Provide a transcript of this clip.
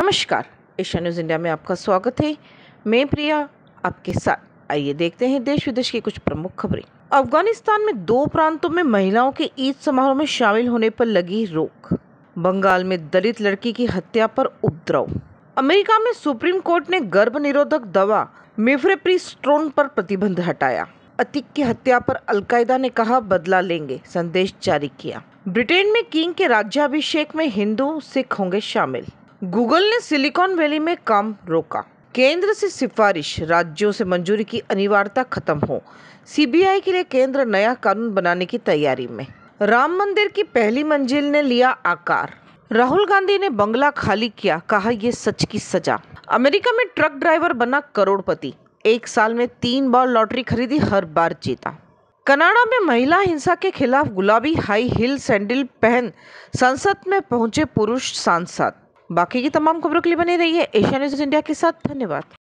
नमस्कार, Asia news India में आपका स्वागत है। मैं प्रिया आपके साथ। आइए देखते हैं देश विदेश की कुछ प्रमुख खबरें। अफगानिस्तान में 2 प्रांतों में महिलाओं के ईद समारोह में शामिल होने पर लगी रोक। बंगाल में दलित लड़की की हत्या पर उपद्रव। अमेरिका में सुप्रीम कोर्ट ने गर्भ निरोधक दवा मिफ्रेप्रिस्टोन पर प्रतिबंध हटाया। अतीक की हत्या पर अलकायदा ने कहा बदला लेंगे, संदेश जारी किया। ब्रिटेन में किंग के राज्याभिषेक में हिंदू सिख होंगे शामिल। गूगल ने सिलिकॉन वैली में काम रोका। केंद्र से सिफारिश, राज्यों से मंजूरी की अनिवार्यता खत्म हो। सीबीआई के लिए केंद्र नया कानून बनाने की तैयारी में। राम मंदिर की पहली मंजिल ने लिया आकार। राहुल गांधी ने बंगला खाली किया, कहा ये सच की सजा। अमेरिका में ट्रक ड्राइवर बना करोड़पति, 1 साल में 3 बार लॉटरी खरीदी, हर बार जीता। कनाडा में महिला हिंसा के खिलाफ गुलाबी हाई हील सैंडल पहन संसद में पहुंचे पुरुष सांसद। बाकी की तमाम खबरों के लिए बने रहिए एशिया न्यूज़ इंडिया के साथ। धन्यवाद।